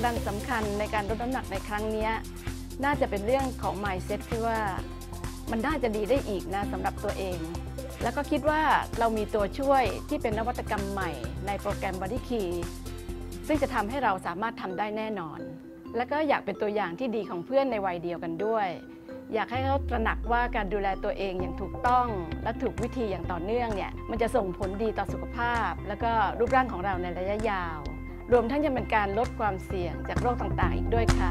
ดันสำคัญในการลดน้ำหนักในครั้งนี้น่าจะเป็นเรื่องของ mindset ที่ว่ามันน่าจะดีได้อีกนะสำหรับตัวเองแล้วก็คิดว่าเรามีตัวช่วยที่เป็นนวัตกรรมใหม่ในโปรแกรม Body Key ซึ่งจะทำให้เราสามารถทำได้แน่นอนแล้วก็อยากเป็นตัวอย่างที่ดีของเพื่อนในวัยเดียวกันด้วยอยากให้เขาตระหนักว่าการดูแลตัวเองอย่างถูกต้องและถูกวิธีอย่างต่อเนื่องเนี่ยมันจะส่งผลดีต่อสุขภาพแล้วก็รูปร่างของเราในระยะยาวรวมทั้งยังเป็นการลดความเสี่ยงจากโรคต่างๆอีกด้วยค่ะ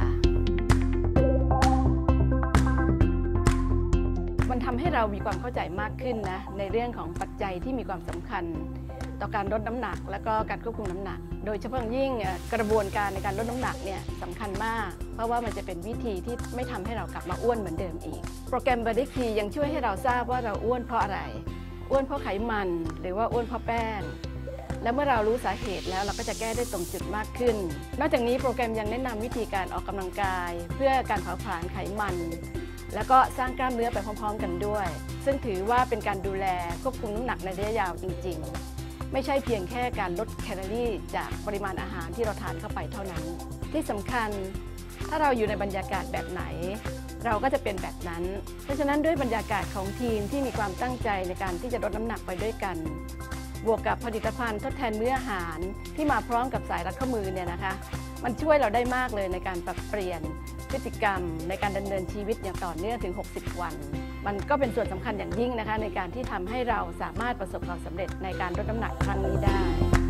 มันทำให้เรามีความเข้าใจมากขึ้นนะในเรื่องของปัจจัยที่มีความสำคัญต่อการลดน้ำหนักและก็การควบคุมน้ำหนักโดยเฉพาะยิ่งกระบวนการในการลดน้ำหนักเนี่ยสำคัญมากเพราะว่ามันจะเป็นวิธีที่ไม่ทำให้เรากลับมาอ้วนเหมือนเดิมอีกโปรแกรม Body Key ยังช่วยให้เราทราบว่าเราอ้วนเพราะอะไรอ้วนเพราะไขมันหรือว่าอ้วนเพราะแป้งและเมื่อเรารู้สาเหตุแล้วเราก็จะแก้ได้ตรงจุดมากขึ้นนอกจากนี้โปรแกรมยังแนะนำวิธีการออกกำลังกายเพื่อการเผาผลาญไขมันแล้วก็สร้างกล้ามเนื้อไปพร้อมๆกันด้วยซึ่งถือว่าเป็นการดูแลควบคุมน้ำหนักในระยะยาวจริงๆไม่ใช่เพียงแค่การลดแคลอรี่จากปริมาณอาหารที่เราทานเข้าไปเท่านั้นที่สำคัญถ้าเราอยู่ในบรรยากาศแบบไหนเราก็จะเป็นแบบนั้นเพราะฉะนั้นด้วยบรรยากาศของทีมที่มีความตั้งใจในการที่จะลดน้ำหนักไปด้วยกันบวกกับผลิตภัณฑ์ทดแทนมื้ออาหารที่มาพร้อมกับสายรัดข้อมือเนี่ยนะคะมันช่วยเราได้มากเลยในการปรับเปลี่ยนพฤติกรรมในการดำเนินชีวิตอย่างต่อเนื่องถึง60 วันมันก็เป็นส่วนสำคัญอย่างยิ่งนะคะในการที่ทำให้เราสามารถประสบความสำเร็จในการลดน้ำหนักครั้งนี้ได้